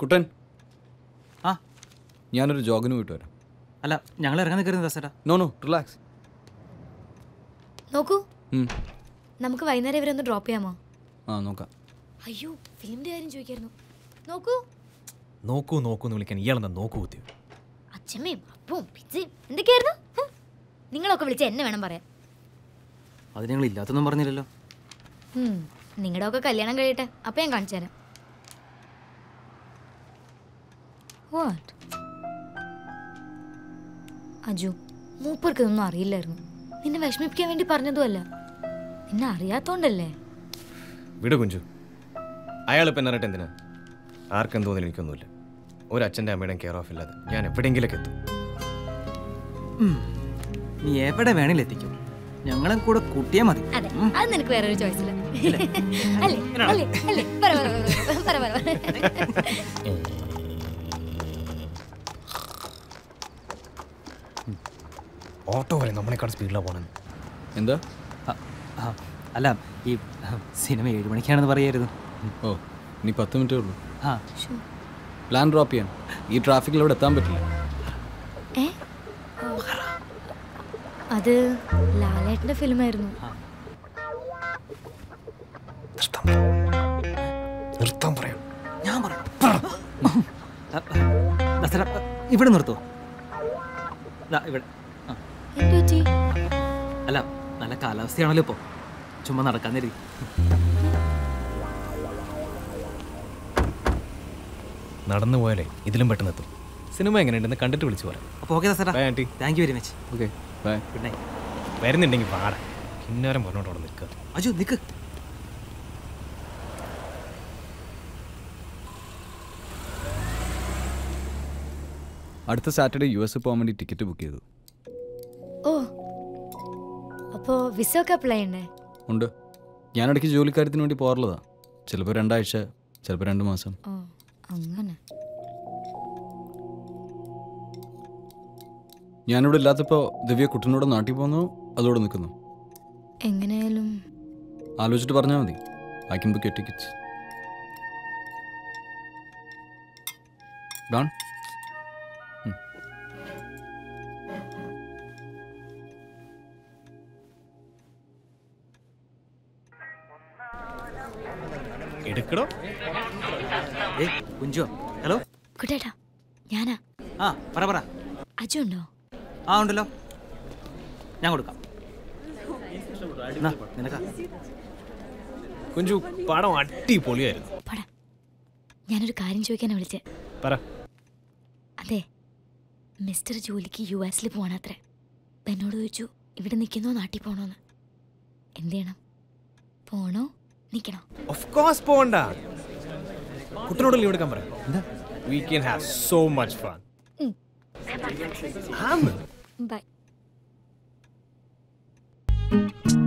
കുട്ടൻ ആ ഞാനൊരു ജോഗിന് പോയിട്ട് വരാം. അല്ല ഞങ്ങൾ ഇറങ്ങാൻ നിൽക്കുന്നത് ദാസേട്ടാ. No relax. നോക്കൂ, നമുക്ക് വൈകുന്നേരം ഇവരെ ഒന്ന് ഡ്രോപ്പ് ചെയ്യാമോ? ആ നോക്കാം. അയ്യോ, ഫിലിമിന്റെ കാര്യം ചോദിക്കായിരുന്നു. നോക്കൂ നോക്കൂ നോക്കൂന്ന് വിളിക്കാൻ ഇയാളെന്താ നോക്കൂ കുത്തി? അച്ഛമ്മയും അപ്പവും പിച്ചയും എന്തൊക്കെയായിരുന്നു? നിങ്ങളൊക്കെ വിളിച്ച എന്നെ വേണം പറയാൻ. അത് ഞങ്ങൾ ഇല്ലാത്തൊന്നും പറഞ്ഞില്ലല്ലോ. നിങ്ങളുടെ ഒക്കെ കല്യാണം കഴിയട്ടെ, അപ്പം ഞാൻ കാണിച്ചു തരാം. വാട്ട് അജു, മൂപ്പർക്ക് ഇതൊന്നും അറിയില്ലായിരുന്നു. നിന്നെ വിഷമിപ്പിക്കാൻ വേണ്ടി പറഞ്ഞതുമല്ല, നിന്നെ അറിയാത്തോണ്ടല്ലേ. വിടു കുഞ്ചു, അയാളിപ്പോൾ എന്നറിയട്ടെ എന്തിനാ? ആർക്കും തോന്നില്ല, എനിക്കൊന്നുമില്ല. ഒരു അച്ഛൻ്റെ അമ്മയുടെയും കെയർ ഓഫ് ഇല്ലാതെ ഞാൻ എവിടെയെങ്കിലൊക്കെ എത്തും. നീ എവിടെ വേണേലും എത്തിക്കും, ഞങ്ങളെ കൂടെ കൂട്ടിയാൽ മതി. അതെ, അത് നിനക്ക് വേറൊരു ചോയ്സ് ഇല്ല. അല്ലേ അല്ലേ അല്ലേ? പറ പറ പറ പറ. ഓട്ടോ വരെ നമ്മളെക്കാൾ സ്പീഡിലാണ് പോകണം. എന്താ? അല്ല, ഈ സിനിമ 7 മണിക്കാണെന്ന് പറയായിരുന്നു. ഓ, ഇനി 10 മിനിറ്റേ ഉള്ളൂ. ആ, പ്ലാൻ ഡ്രോപ്പ് ചെയ്യാൻ. ഈ ട്രാഫിക്കിൽ അവിടെ എത്താൻ പറ്റില്ല. അത് ലാലേട്ടന്റെ ഫിലിമായിരുന്നു. നിർത്താൻ പറയാം. ഞാൻ പറയാം. ഇവിടെ നിർത്തോ? ഇവിടെ. അല്ല, നല്ല കാലാവസ്ഥയാണല്ലോ ഇപ്പോൾ, ചുമ്മാ നടക്കാൻ തരി. നടന്നു പോയാലേ ഇതിലും പെട്ടെന്ന് എത്തും. സിനിമ എങ്ങനെയുണ്ടെന്ന് കണ്ടിട്ട് വിളിച്ചു പറയാം. അപ്പോൾ ഓക്കെ ദാസേട്ടാ, auntie. Thank you very much. Okay bye. Good night. വരുന്നുണ്ടെങ്കിൽ പാടാം. കിന്നേരം പറഞ്ഞോട്ട് അവിടെ നിൽക്കുക. അജു നിൽക്ക്. അടുത്ത സാറ്റർഡേ US പോകാൻ വേണ്ടി ടിക്കറ്റ് ബുക്ക് ചെയ്തു. ഓ, അപ്പോൾ വിസ ഒക്കെ അപ്ലൈ ചെയ്യണ്ടേ? ഉണ്ട്. ഞാനിടയ്ക്ക് ജോലിക്കാര്യത്തിന് വേണ്ടി പോകാറുള്ളതാ. ചിലപ്പോൾ 2 ആഴ്ച, ചിലപ്പോൾ 2 മാസം. ഓ, അങ്ങനെ. ഞാനിവിടെ ഇല്ലാത്തപ്പോൾ ദിവ്യ കുട്ടനോട് നാട്ടിൽ പോകുന്നു, അതോടെ നിൽക്കുന്നു. എങ്ങനെയായാലും ആലോചിച്ചിട്ട് പറഞ്ഞാൽ മതി. I can book your tickets. Done. എടുക്കണോ? കുഞ്ചോ, ഹലോ. കുട്ടേട്ടാ, ഞാനാ. ആ, പറ പറ. അജു ഉണ്ടോ? ആ, ഉണ്ടല്ലോ, ഞാൻ കൊടുക്കാം. നിനക്കാ? കുഞ്ചു, പടം അടിപൊളിയായിരുന്നു. പടാ, ഞാനൊരു കാര്യം ചോദിക്കാനാണ് വിളിച്ചേ. പറ. അതെ, മിസ്റ്റർ ജോലിക്ക് US പോകണത്രേ. അപ്പം എന്നോട് ചോദിച്ചു ഇവിടെ നിൽക്കുന്നോ നാട്ടിൽ പോകണോന്ന്. എന്ത് ചെയ്യണം? പോണോ നിൽക്കണോ? ഓഫ് കോഴ്സ് പോകണ്ട. കുട്ടനോട് ലീവ് എടുക്കാൻ പറയാം. എന്താ? We can have so much fun. By.